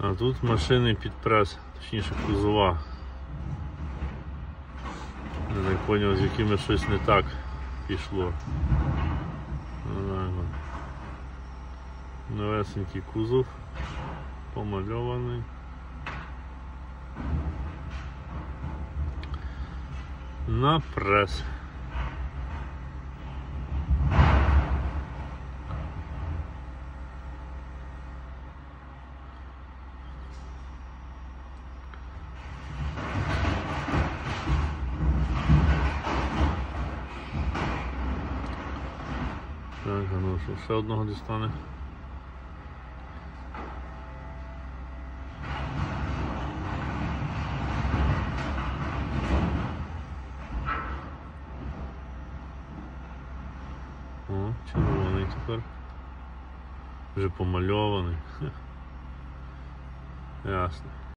А тут машини під прес, точніше кузова. Я так зрозумів, з якими щось не так пішло. Новесенький кузов, помальований. На прес. Так, а ну що, ще одного дістане. О, червоний тепер. Вже помальований. Ясно.